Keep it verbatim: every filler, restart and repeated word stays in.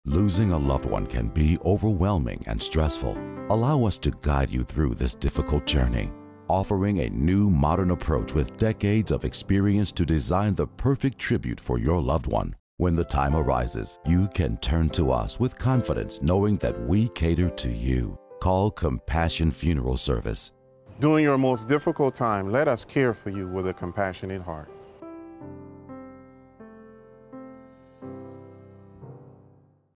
Losing a loved one can be overwhelming and stressful. Allow us to guide you through this difficult journey, offering a new modern approach with decades of experience to design the perfect tribute for your loved one. When the time arises, you can turn to us with confidence, knowing that we cater to you. Call Compassion Funeral Service. During your most difficult time, let us care for you with a compassionate heart.